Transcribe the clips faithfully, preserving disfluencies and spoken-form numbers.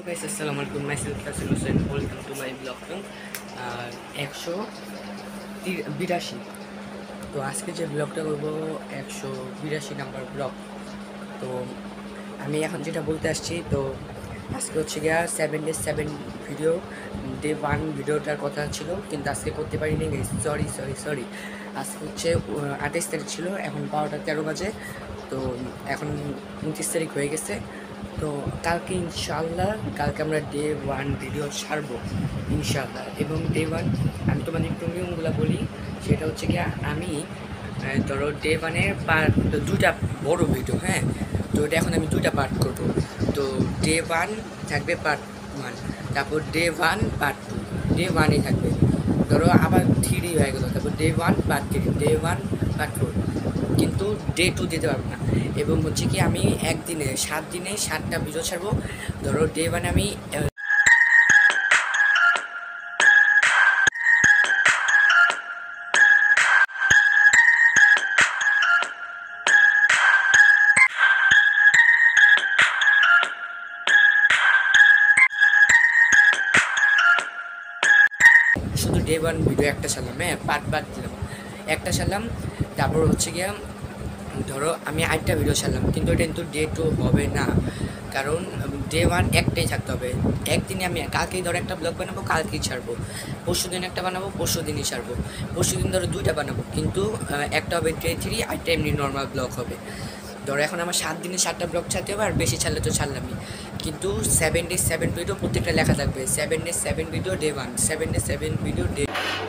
guys, Assalamualaikum. Myself Fasil Hussain. Welcome to my blog. একশো বিরাশি। তো আজকে যে ব্লগটা করবো একশো বিরাশি নাম্বার ব্লগ। তো আমি এখন যেটা বলতে আসছি, তো আজকে হচ্ছে গিয়া seven day seven video day one ভিডিওটার কথা ছিল, কিন্তু আজকে করতে পারিনি। সরি সরি সরি আজকে হচ্ছে আঠাইশ তারিখ ছিল, এখন বারোটা তেরো বাজে। তো এখন উনত্রিশ তারিখ হয়ে গেছে। তো কালকে ইনশাআল্লাহ কালকে আমরা ডে ওয়ান ভিডিও ছাড়বো ইনশাআল্লাহ। এবং ডে ওয়ান আমি তোমাদের একটু নিয়মগুলো বলি, সেটা হচ্ছে কি আমি ধরো ডে ওয়ানের পার্ট দুইটা বড় ভিডিও, হ্যাঁ। তো এটা এখন আমি দুইটা পার্ট করব। তো ডে ওয়ান থাকবে পার্ট ওয়ান, তারপর day one part two, day ওয়ানই থাকবে। ধরো আবার থ্রি হয়ে গেলো, তারপর day one part three, day one part four, কিন্তু ডে টু দিতে পারবো না। এবং হচ্ছে কি আমি একদিনে সাত দিনে সাতটা ভিডিও ছাড়বো। ধরো ডে ওয়ানে আমি শুধু ডে ওয়ান ভিডিও একটা ছাড়লাম, হ্যাঁ, পার্ট পার্ট দিলাম, একটা ছাড়লাম। তারপর হচ্ছে গিয়া ধরো আমি আটটা ভিডিও ছাড়লাম, কিন্তু এটা কিন্তু ডে টু হবে না, কারণ ডে ওয়ান একটাই থাকতে হবে। একদিনে আমি কালকেই ধরো একটা ব্লগ বানাবো, কালকেই ছাড়বো। পরশু দিন একটা বানাবো, পরশু দিনই ছাড়বো। পরশু দিন ধরো দুইটা বানাবো, কিন্তু একটা হবে ডে থ্রি, আটটা এমনি নর্মাল ব্লগ হবে। ধরো এখন আমার সাত দিনে সাতটা ব্লগ ছাড়তে হবে, আর বেশি ছাড়লে তো ছাড়লামই। কিন্তু সেভেন ডে সেভেন ভিডিও প্রত্যেকটা লেখা থাকবে, seven day seven video day one, seven day seven video day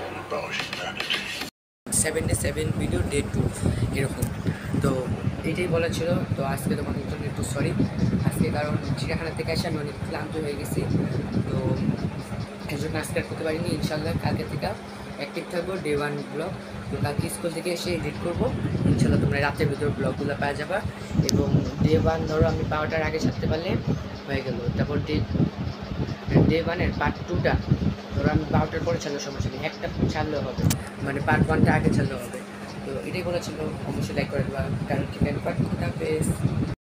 seven day seven video day two, এরকম। তো এইটাই বলা ছিল। তো আজকে তোমাদের জন্য একটু সরি আজকে, কারণ চিড়িয়াখানা থেকে এসে আমি অনেক ক্লান্ত হয়ে গেছি। তো এই জন্য আজকে আর করতে পারিনি। ইনশাল্লাহ কালকে থেকে অ্যাক্টিভ থাকবো ডে ওয়ান ব্লগ। তো কালকে স্কুল থেকে এসে এডিট করবো ইনশাল্লাহ, তোমরা রাতের ভিতর ব্লগগুলো পাওয়া যাবা। এবং ডে ওয়ান ধরো আমি বারোটার আগে ছাড়তে পারলে হয়ে গেল। তারপর ডে ডে ওয়ানের পার্ট টুটা ধরো আমি বারোটার পরে ছাড়লে সমস্যা নেই, একটা ছাড়লেও হবে, মানে পার্ট ওয়ানটা আগে ছাড়লেও হবে। তো এটাই বলেছিল, অবশ্যই লাইক করে দেওয়া, কারণ কি পার্ট খুদা পেস।